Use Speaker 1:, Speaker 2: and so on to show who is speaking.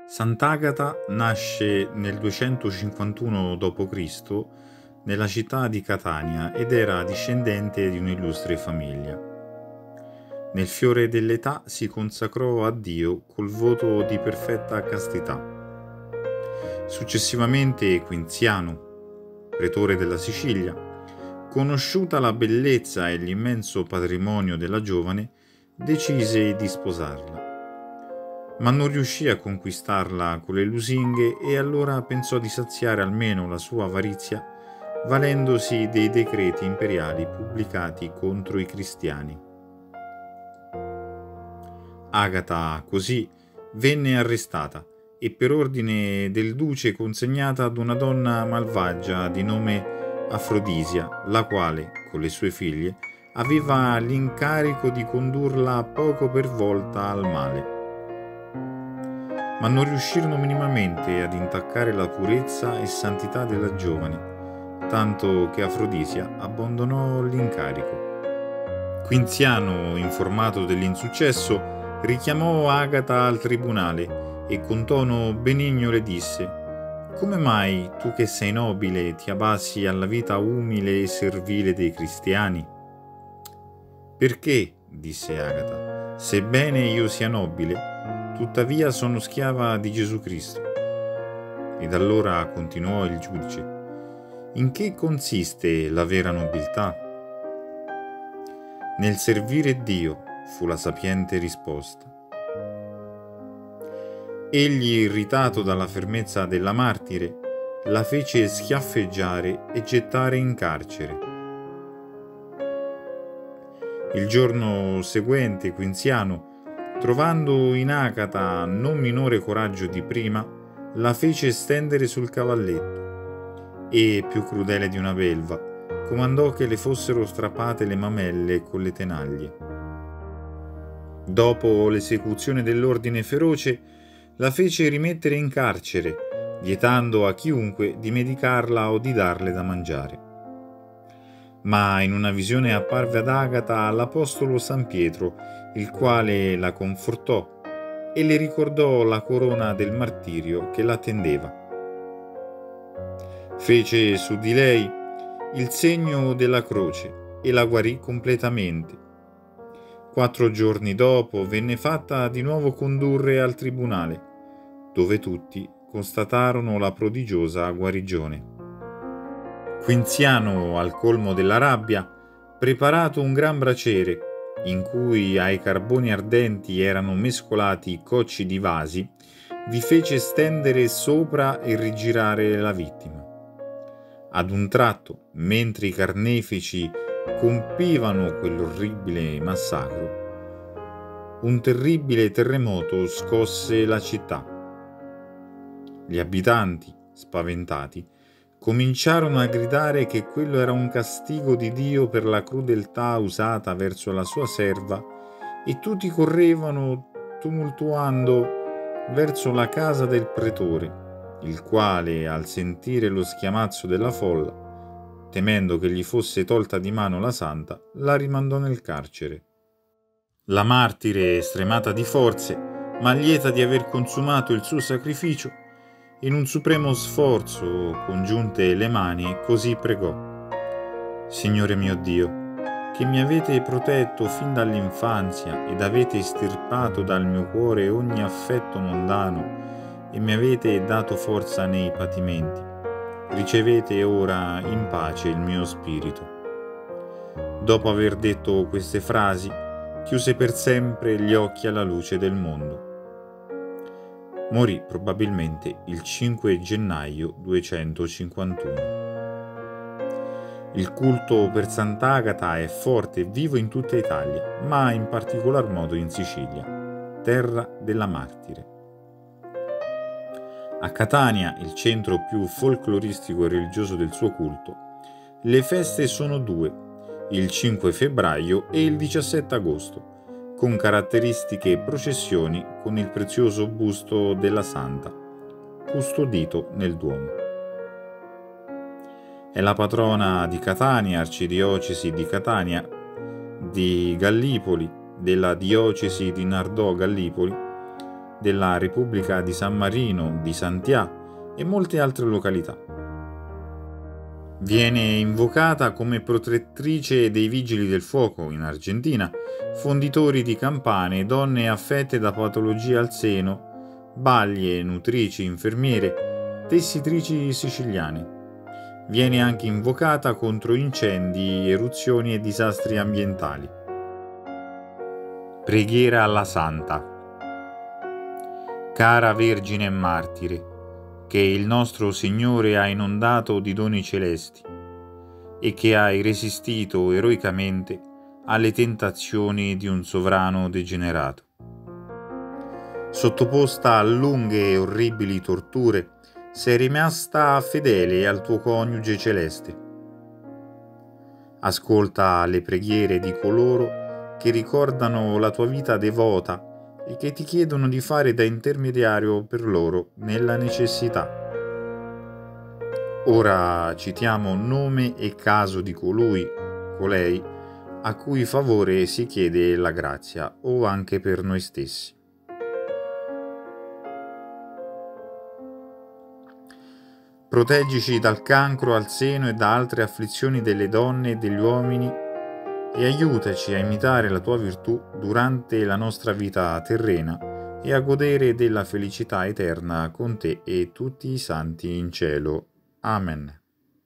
Speaker 1: Sant'Agata nasce nel 251 d.C. nella città di Catania ed era discendente di un'illustre famiglia. Nel fiore dell'età si consacrò a Dio col voto di perfetta castità. Successivamente Quinziano, pretore della Sicilia, conosciuta la bellezza e l'immenso patrimonio della giovane, decise di sposarla. Ma non riuscì a conquistarla con le lusinghe e allora pensò di saziare almeno la sua avarizia valendosi dei decreti imperiali pubblicati contro i cristiani. Agata, così, venne arrestata e per ordine del duce consegnata ad una donna malvagia di nome Afrodisia, la quale, con le sue figlie, aveva l'incarico di condurla poco per volta al male. Ma non riuscirono minimamente ad intaccare la purezza e santità della giovane, tanto che Afrodisia abbandonò l'incarico. Quinziano, informato dell'insuccesso, richiamò Agata al tribunale e con tono benigno le disse: «Come mai tu che sei nobile ti abbassi alla vita umile e servile dei cristiani?» «Perché», disse Agata, «sebbene io sia nobile, tuttavia sono schiava di Gesù Cristo». Ed allora continuò il giudice: «In che consiste la vera nobiltà?» «Nel servire Dio», fu la sapiente risposta. Egli, irritato dalla fermezza della martire, la fece schiaffeggiare e gettare in carcere. Il giorno seguente Quinziano, trovando in Agata non minore coraggio di prima, la fece stendere sul cavalletto e, più crudele di una belva, comandò che le fossero strappate le mamelle con le tenaglie. Dopo l'esecuzione dell'ordine feroce, la fece rimettere in carcere, vietando a chiunque di medicarla o di darle da mangiare. Ma in una visione apparve ad Agata l'apostolo San Pietro, il quale la confortò e le ricordò la corona del martirio che l'attendeva. Fece su di lei il segno della croce e la guarì completamente. 4 giorni dopo venne fatta di nuovo condurre al tribunale, dove tutti constatarono la prodigiosa guarigione. Quinziano, al colmo della rabbia, preparato un gran braciere, in cui ai carboni ardenti erano mescolati cocci di vasi, vi fece stendere sopra e rigirare la vittima. Ad un tratto, mentre i carnefici compivano quell'orribile massacro, un terribile terremoto scosse la città. Gli abitanti, spaventati, cominciarono a gridare che quello era un castigo di Dio per la crudeltà usata verso la sua serva e tutti correvano tumultuando verso la casa del pretore, il quale, al sentire lo schiamazzo della folla, temendo che gli fosse tolta di mano la santa, la rimandò nel carcere. La martire, stremata di forze, ma lieta di aver consumato il suo sacrificio, in un supremo sforzo, congiunte le mani, così pregò: «Signore mio Dio, che mi avete protetto fin dall'infanzia ed avete estirpato dal mio cuore ogni affetto mondano e mi avete dato forza nei patimenti, ricevete ora in pace il mio spirito». Dopo aver detto queste frasi, chiuse per sempre gli occhi alla luce del mondo. Morì probabilmente il 5 gennaio 251. Il culto per Sant'Agata è forte e vivo in tutta Italia, ma in particolar modo in Sicilia, terra della martire. A Catania, il centro più folcloristico e religioso del suo culto, le feste sono 2, il 5 febbraio e il 17 agosto, con caratteristiche processioni con il prezioso busto della Santa, custodito nel Duomo. È la patrona di Catania, arcidiocesi di Catania, di Gallipoli, della diocesi di Nardò Gallipoli, della Repubblica di San Marino, di Santià e molte altre località. Viene invocata come protettrice dei vigili del fuoco in Argentina, fonditori di campane, donne affette da patologie al seno, baglie, nutrici, infermiere, tessitrici siciliane. Viene anche invocata contro incendi, eruzioni e disastri ambientali. Preghiera alla Santa. Cara Vergine e Martire, che il nostro Signore ha inondato di doni celesti e che hai resistito eroicamente alle tentazioni di un sovrano degenerato. Sottoposta a lunghe e orribili torture, sei rimasta fedele al tuo coniuge celeste. Ascolta le preghiere di coloro che ricordano la tua vita devota e che ti chiedono di fare da intermediario per loro nella necessità. Ora citiamo nome e caso di colei, a cui favore si chiede la grazia, o anche per noi stessi. Proteggici dal cancro al seno e da altre afflizioni delle donne e degli uomini e aiutaci a imitare la tua virtù durante la nostra vita terrena e a godere della felicità eterna con te e tutti i santi in cielo. Amen.